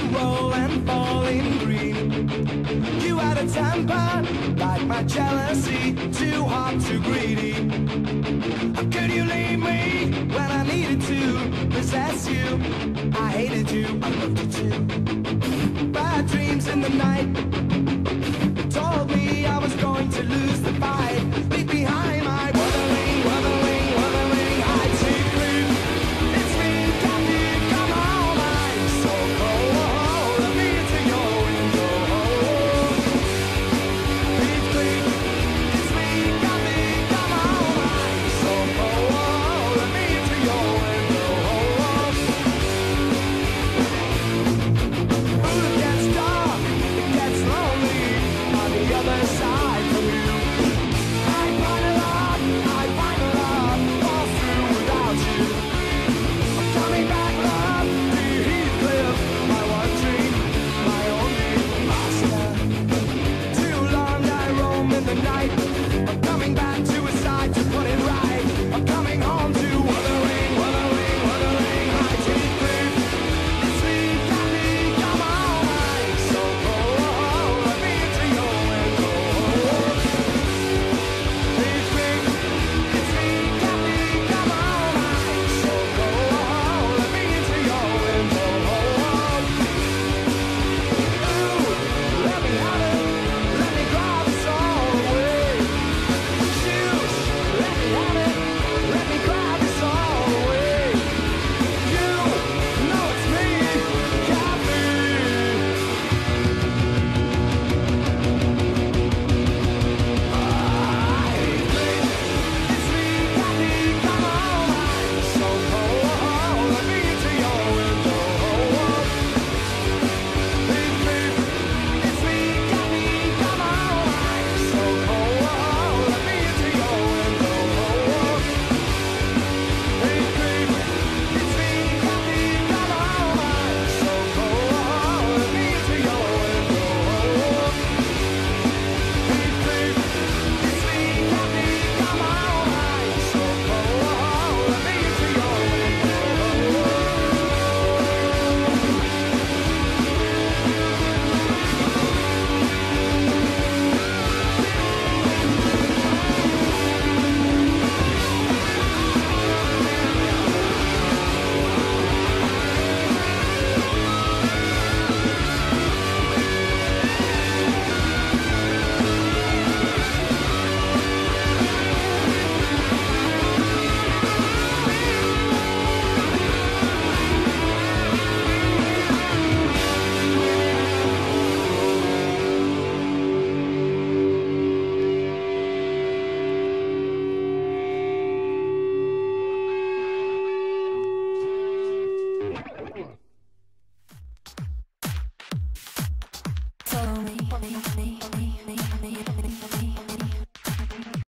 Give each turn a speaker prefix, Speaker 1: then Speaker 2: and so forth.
Speaker 1: roll and falling green. You had a temper like my jealousy, too hot, too greedy. How could you leave me when I needed to possess you? I hated you, I loved you too. Bad dreams in the night told me I was going to lose the fight.